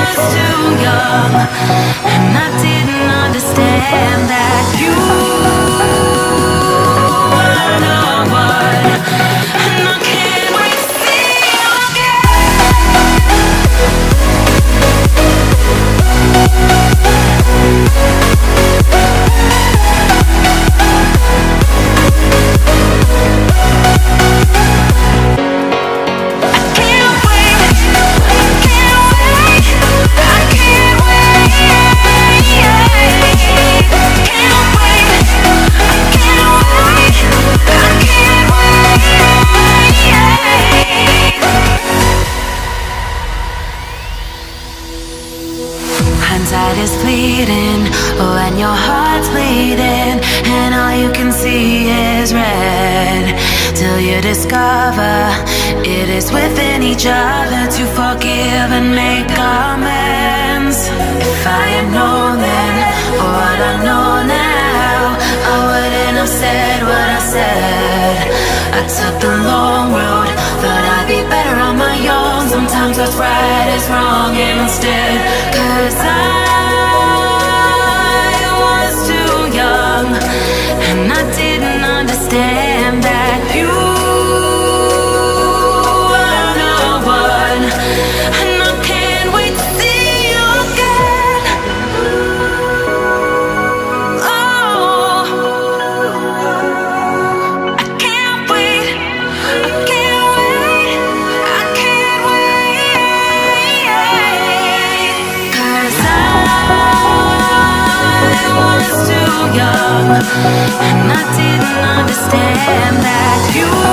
was too young, and I didn't understand that you were the one, and I can't wait to see you hindsight is fleeting when your heart's bleeding and all you can see is red, till you discover it is within each other to forgive and make amends. If I had known then what I know now, I wouldn't have said what I said. I took the long road, thought I'd be better on my own. Sometimes what's right is wrong instead, 'cause I was too young, and I didn't understand that you were the one, and I can't wait to see you again. Oh, I can't wait, I can't wait, I can't wait, 'cause I was too young, and I didn't understand that you